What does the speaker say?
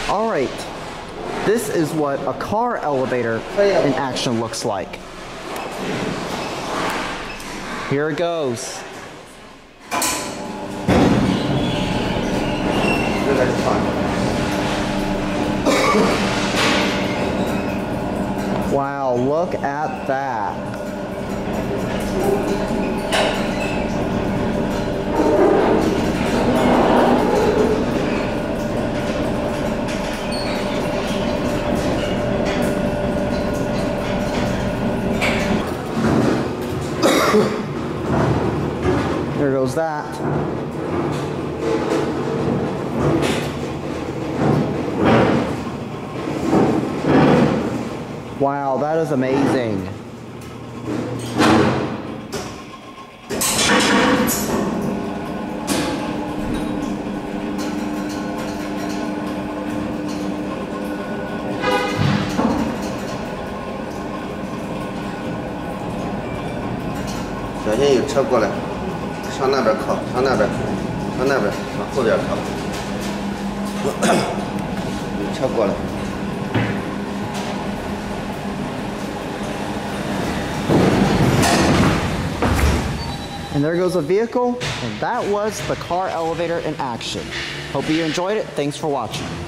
All right, this is what a car elevator in action looks like. Here it goes. Wow, look at that. There goes that. Wow, that is amazing. 小心有车过来，上那边靠，上那边，上那边，往后边靠。有车过来。 And there goes a vehicle, and that was the car elevator in action. Hope you enjoyed it. Thanks for watching.